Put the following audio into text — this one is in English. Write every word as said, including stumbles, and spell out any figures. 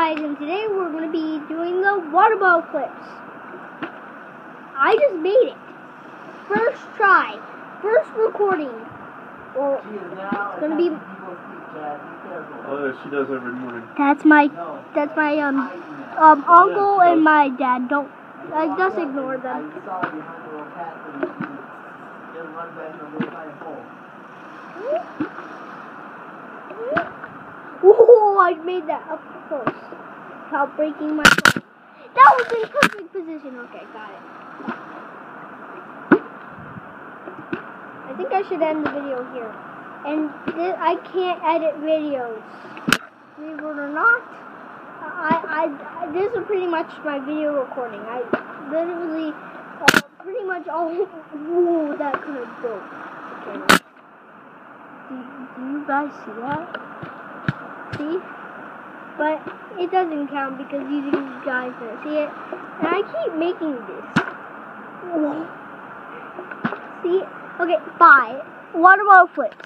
guys, and today we're going to be doing the water ball flips. I just made it. First try. First recording. Well, it's going to be... Oh, she does every morning. That's my, that's my, um, um, uncle and my dad. Don't, uh, just ignore them. Whoa, I made that up close without breaking my phone. That was in perfect position. Okay, got it. I think I should end the video here. And th I can't edit videos. Believe it or not, I, I, I, this is pretty much my video recording. I literally, uh, pretty much all, whoa, that could have broke. Okay. Do, do you guys see that? See? But it doesn't count because you guys don't see it. And I keep making this. Whoa. See? Okay, bye. Water ball flips.